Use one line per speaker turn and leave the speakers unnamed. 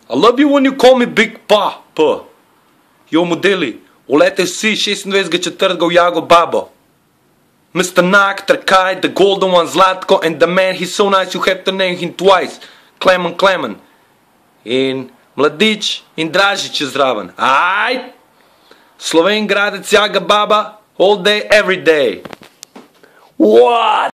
I love you when you call me Big Pa. Yo modeli, ulete vsi 26.4. v Jago Babo. Mr. Nak, Trkaj, the golden one ZLATKO, and the man, he's so nice you have to name him twice. KLEMEN KLEMEN. In MLADIČ in DRAŽIČ je zraven. Ajt! Sloven gradec Jaga Baba, all day, every day. What?